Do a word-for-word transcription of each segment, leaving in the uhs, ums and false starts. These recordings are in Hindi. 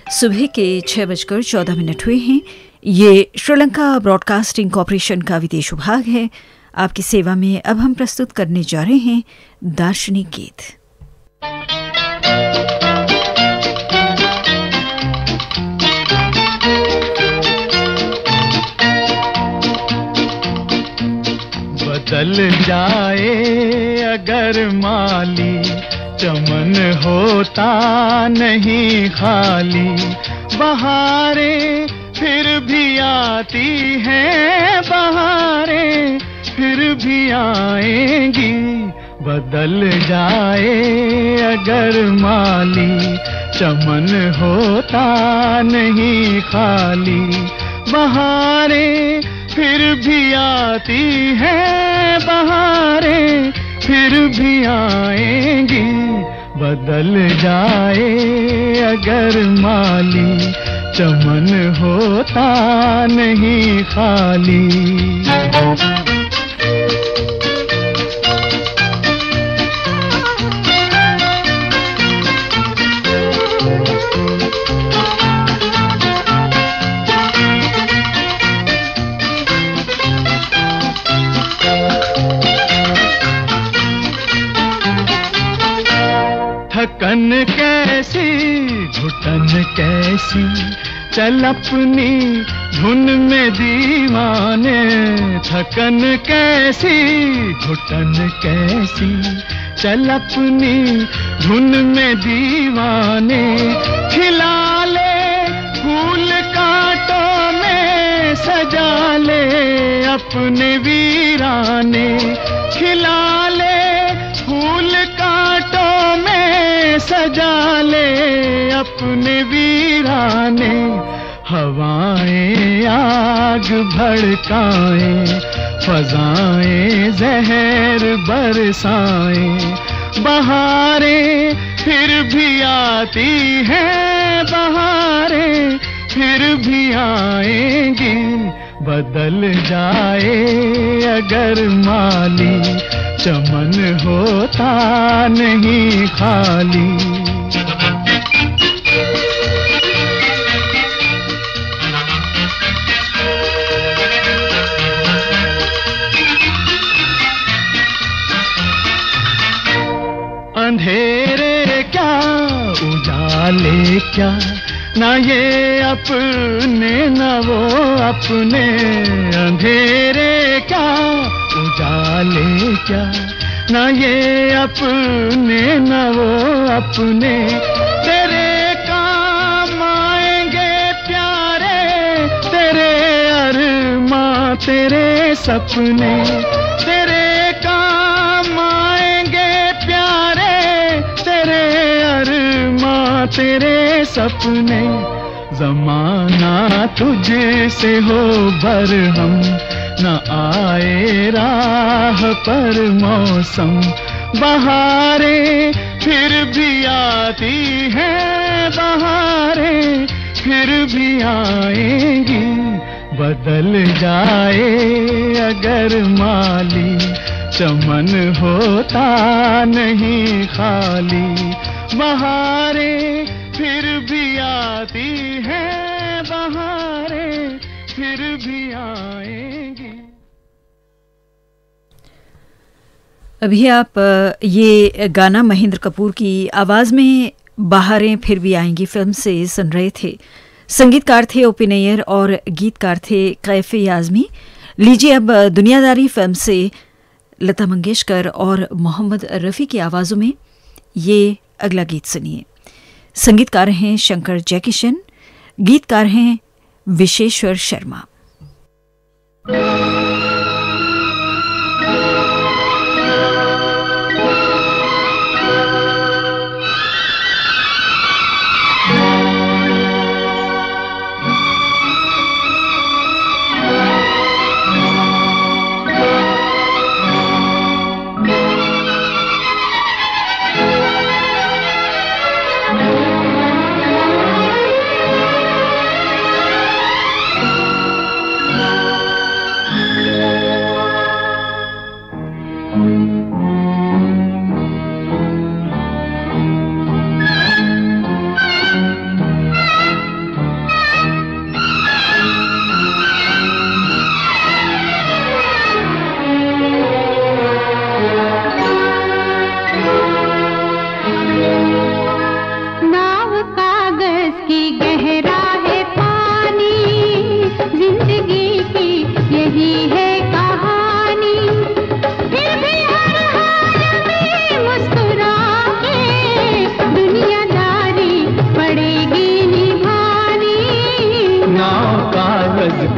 सुबह के छह बजकर चौदह मिनट हुए हैं। ये श्रीलंका ब्रॉडकास्टिंग कॉरपोरेशन का विदेश विभाग है। आपकी सेवा में अब हम प्रस्तुत करने जा रहे हैं दार्शनिक गीत। बदल जाए अगर माली, चमन होता नहीं खाली। बहारें फिर भी आती हैं, बहारें फिर भी आएंगी। बदल जाए अगर माली, चमन होता नहीं खाली। बहारें फिर भी आती हैं, बहारें फिर भी आएंगी। बदल जाए अगर माली, चमन होता नहीं खाली। थकन कैसी घुटन कैसी, चल अपनी धुन में दीवाने। थकन कैसी घुटन कैसी, चल अपनी धुन में दीवाने। खिला ले फूल कांटों में, सजा ले अपने वीराने। खिला ले फूल कांटों में, सजा ले अपने वीराने। हवाएं आग भड़काएं, फजाएं जहर बरसाएं। बहारें फिर भी आती हैं, बहारें फिर भी आएंगी। बदल जाए अगर माली, चमन होता नहीं खाली। अंधेरे क्या उजाले क्या, ना ये अपने न वो अपने। अंधेरे क्या उजाले क्या, ना ये अपने न वो अपने। तेरे काम आएंगे प्यारे, तेरे अरमां तेरे सपने। तेरे काम आएंगे प्यारे, तेरे अरमां तेरे सपने। ज़माना तुझसे हो बरहम, न आए राह पर मौसम। बहारें फिर भी आती हैं, बहारें फिर भी आएंगी। बदल जाए अगर माली, चमन होता नहीं खाली। बहारें फिर भी आती हैं, बहारें फिर भी आएंगी। अभी आप ये गाना महेंद्र कपूर की आवाज में बहारें फिर भी आएंगी फिल्म से सुन रहे थे। संगीतकार थे ओपी नैयर और गीतकार थे कैफे आजमी। लीजिए अब दुनियादारी फिल्म से लता मंगेशकर और मोहम्मद रफ़ी की आवाज़ों में ये अगला गीत सुनिए। संगीतकार हैं शंकर जयकिशन, गीतकार हैं विशेश्वर शर्मा।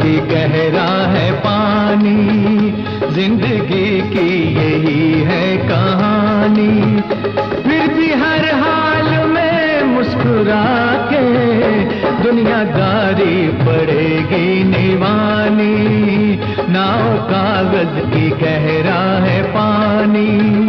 की गहरा है पानी, जिंदगी की यही है कहानी। फिर भी हर हाल में मुस्कुरा के दुनियादारी पड़ेगी निभानी। नाव कागज की गहरा है पानी।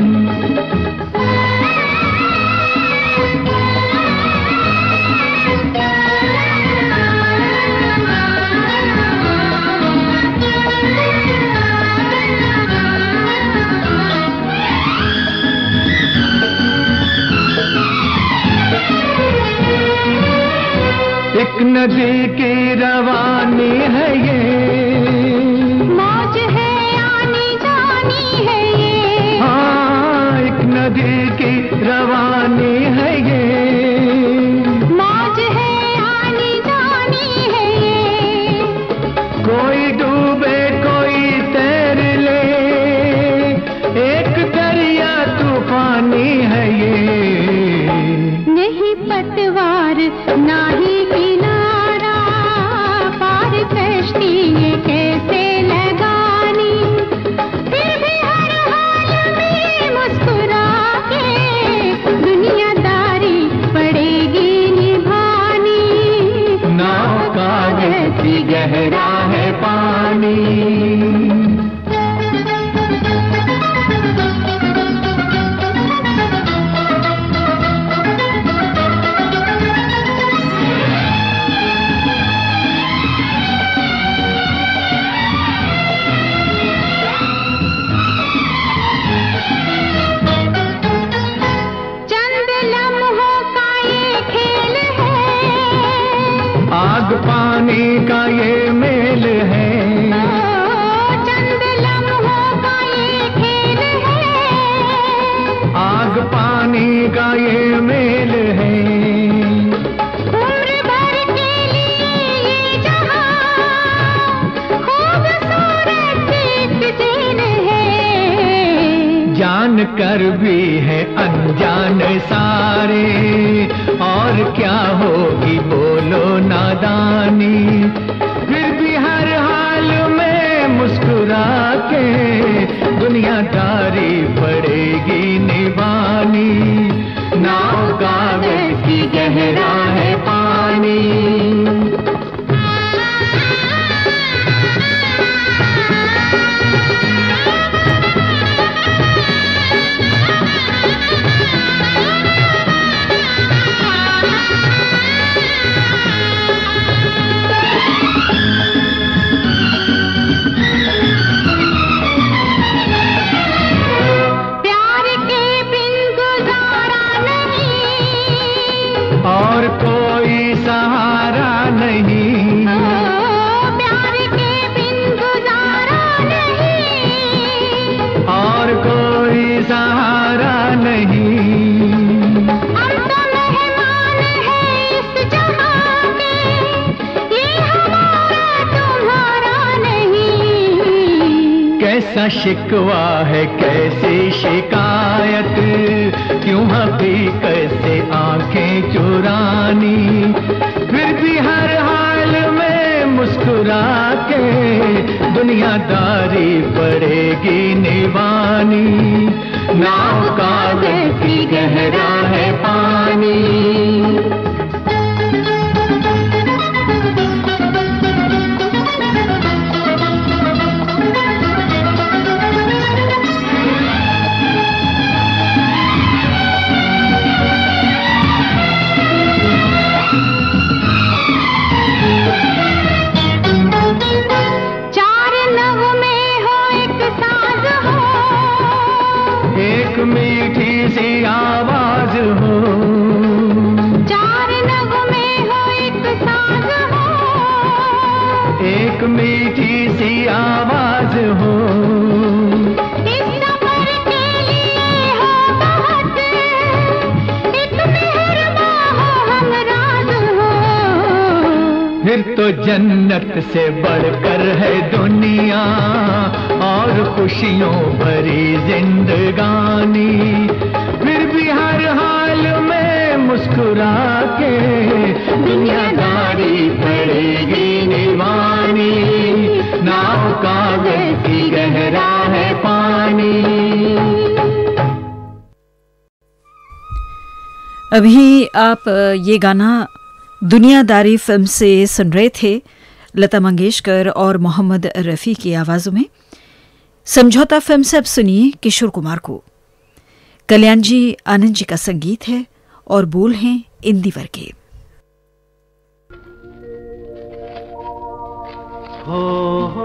एक नदी की रवानी है ये, मौज है आनी जानी है ये। हाँ, एक नदी की रवानी है ये, मौज है आनी जानी है ये। कोई डूबे कोई तैर ले, एक दरिया तूफानी है ये। नहीं पतवार ना ही किनारा, पार कश्ती ये कैसे लगानी। फिर भी हर हाल में मुस्कुरा के दुनियादारी पड़ेगी निभानी। नाव कागज की गहरा है पानी। आग पानी का ये मेल है, चंद लम्हों का ये खेल है। आग पानी का ये मेल है। उम्र भर के लिए ये जहां खूबसूरत एक जेल है। जान कर भी है अनजान सारे, और क्या होगी बोलो नादानी। फिर भी हर हाल में मुस्कुरा के दुनियादारी पड़ेगी निभानी। नाव कागज की गहरा है पानी। और कोई सहारा नहीं, प्यार के बिन गुजारा नहीं। और कोई सहारा नहीं। हम तो मेहमान हैं इस जहां के, ये हमारा तुम्हारा नहीं। कैसा शिकवा है कैसी शिकायत, क्यों हकीकत से आंखें चुरानी। फिर भी हर हाल में मुस्कुरा के दुनियादारी पड़ेगी निभानी। नाव कागज की गहरा है पानी। एक मीठी सी आवाज हो, चार नगमे हो एक साज हो। एक मीठी सी आवाज हो, इस सफर के लिए हो बहुत, एक मेहरबां हो हमराज हो। फिर तो जन्नत से बढ़कर है दुनिया, और खुशियों भरी जिंदगानी। फिर भी हर हाल में मुस्कुरा के दुनियादारी पड़ेगी निभानी। अभी आप ये गाना दुनियादारी फिल्म से सुन रहे थे, लता मंगेशकर और मोहम्मद रफ़ी की आवाज़ों में। समझौता फिल्म से अब सुनिए किशोर कुमार को। कल्याण जी आनंद जी का संगीत है और बोल हैं इंदिवर के। हो हो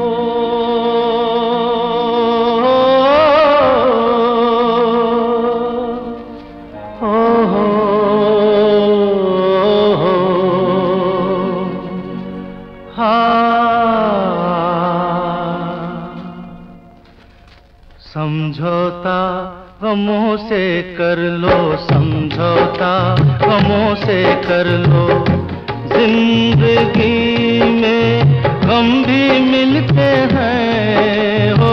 समझौता गमों से कर लो, समझौता गमों से कर लो। जिंदगी में गम भी मिलते हैं हो,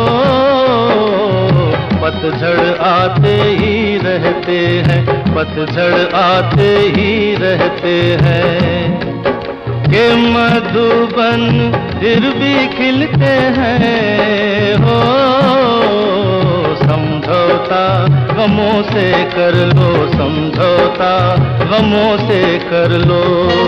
पतझड़ आते ही रहते हैं, पतझड़ आते ही रहते हैं। के मधुबन फिर भी खिलते हैं हो, समझौता गमों से कर लो, समझौता गमों से कर लो।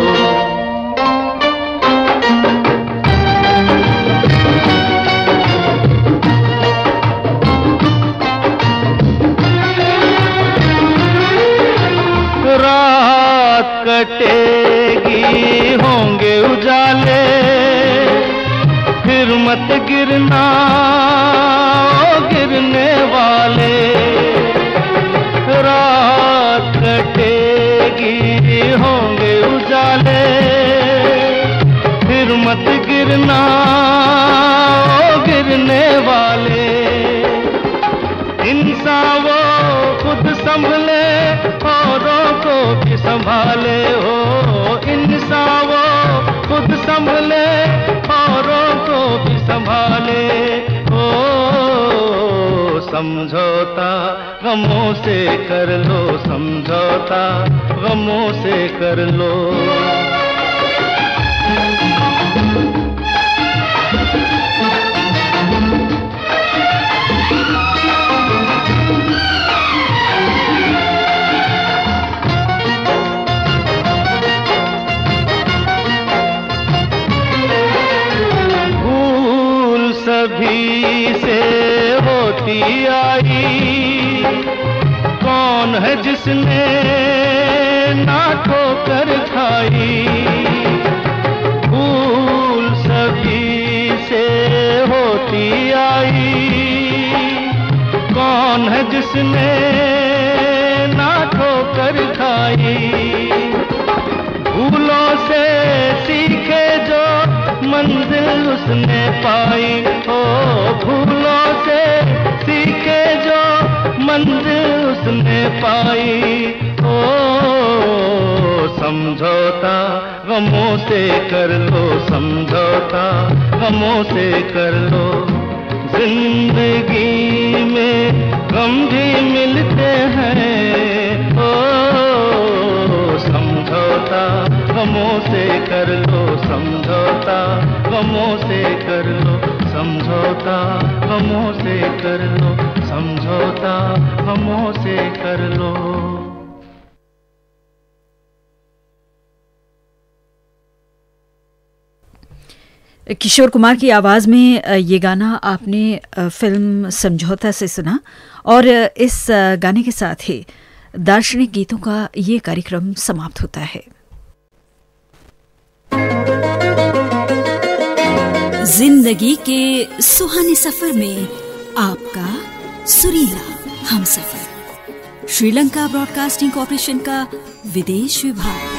रात कटेगी होंगे उजाले, फिर मत गिरना गिरने वाले। रात कटेगी होंगे उजाले, फिर मत गिरना गिरने वाले। इंसान वो खुद संभले औरों को भी संभाले हो, इंसान वो खुद संभले औरों को भी संभाले हो। समझौता गमों से कर लो, समझौता गमों से कर लो। सभी से होती आई, कौन है जिसने ना ठोकर खाई। भूल सभी से होती आई, कौन है जिसने ना ठोकर खाई। भूलों से सीखे जो मंजिल उसने पाई हो, भूलों से सीखे जो मंजिल उसने पाई हो। समझौता गमों से कर लो, समझौता गमों से कर लो। जिंदगी में गम भी मिलते हैं ओ, समझौता गमों से कर लो, समझौता गमों से कर लो, समझौता गमों से कर लो, समझौता गमों से कर लो। किशोर कुमार की आवाज में ये गाना आपने फिल्म समझौता से सुना और इस गाने के साथ ही दार्शनिक गीतों का ये कार्यक्रम समाप्त होता है। जिंदगी के सुहाने सफर में आपका सुरीला हमसफर। श्रीलंका ब्रॉडकास्टिंग कॉर्पोरेशन का विदेश विभाग।